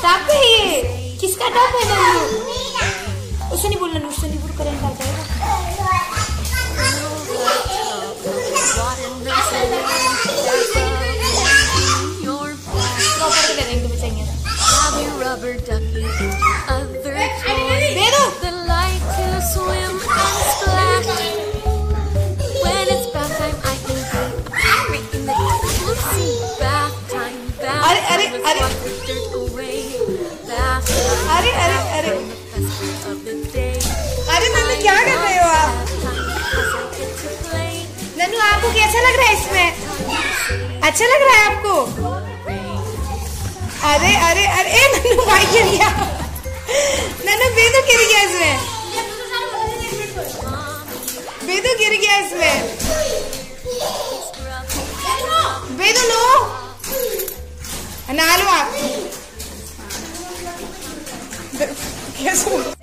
Tub है ये, किसका टब है नन्नू? उससे नहीं बोलना, उससे नहीं बोल, करंट आ जाएगा। प्रॉपर ले देंगे बचाएंगे। दे दो। अरे अरे अरे अरे अरे अरे अरे नन्नू क्या कर रहे हो आप? नन्नू आपको कैसा लग रहा है इसमें? अच्छा लग रहा है आपको? अरे अरे अरे ए नन्नू भाई गिर गया। नन्नू बेदू गिर गया इसमें, बेदू गिर गया इसमें। बेदू लो, नहा लो आप। कैसे